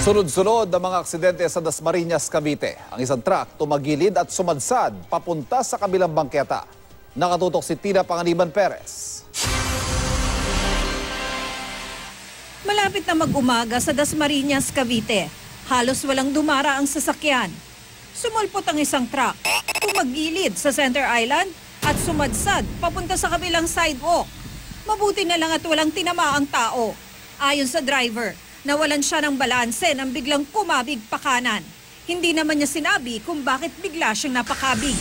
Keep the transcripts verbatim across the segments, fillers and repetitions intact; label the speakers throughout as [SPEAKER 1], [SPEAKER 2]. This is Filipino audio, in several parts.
[SPEAKER 1] Sunod-sunod ang mga aksidente sa Dasmariñas, Cavite. Ang isang truck tumagilid at sumadsad papunta sa kabilang bangketa. Nakatutok si Tina Panganiban Perez.
[SPEAKER 2] Malapit na mag-umaga sa Dasmariñas, Cavite. Halos walang dumara ang sasakyan. Sumulpot ang isang truck, tumagilid sa Center Island at sumadsad papunta sa kabilang sidewalk. Mabuti na lang at walang tinama ang tao. Ayon sa driver, nawalan siya ng balanse nang biglang kumabig pa kanan. Hindi naman niya sinabi kung bakit bigla siyang napakabig.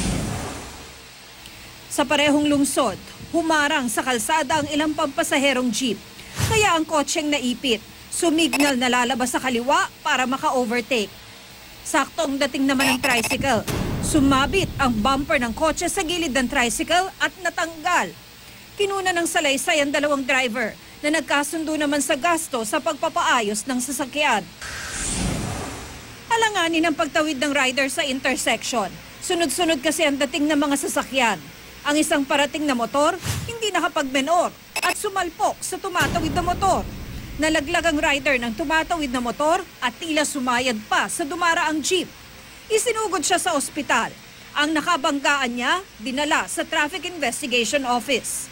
[SPEAKER 2] Sa parehong lungsod, humarang sa kalsada ang ilang pampasaherong jeep. Kaya ang kotseng naipit, sumignal na lalabas sa kaliwa para maka-overtake. Saktong dating naman ng tricycle, sumabit ang bumper ng kotse sa gilid ng tricycle at natanggal. Kinuna ng salaysay ang dalawang driver na nagkasundo naman sa gasto sa pagpapaayos ng sasakyan. Alanganin ang pagtawid ng rider sa intersection. Sunod-sunod kasi ang dating ng mga sasakyan. Ang isang parating na motor, hindi nakapagmenor at sumalpok sa tumatawid na motor. Nalaglag ang rider ng tumatawid na motor at tila sumayad pa sa dumaraang jeep. Isinugod siya sa ospital. Ang nakabanggaan niya, dinala sa Traffic Investigation Office.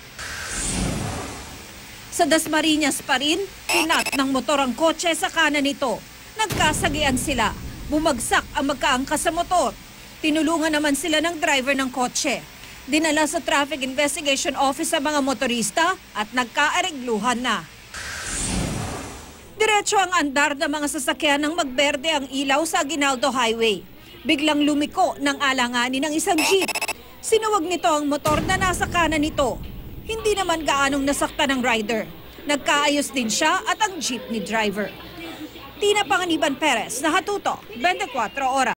[SPEAKER 2] Sa Dasmariñas pa rin, pinat ng motor ang kotse sa kanan nito. Nagkasagian sila. Bumagsak ang magkaangkas sa motor. Tinulungan naman sila ng driver ng kotse. Dinala sa Traffic Investigation Office ang mga motorista at nagkaaregluhan na. Diretso ang andar ng mga sasakyan nang magberde ang ilaw sa Aguinaldo Highway. Biglang lumiko ng alanganin ng isang jeep. Sinuwag nito ang motor na nasa kanan nito. Hindi naman gaanong nasakta ng rider. Nagkaayos din siya at ang jeepney driver. Tina Panganiban Perez, nakatutok, twenty-four Oras.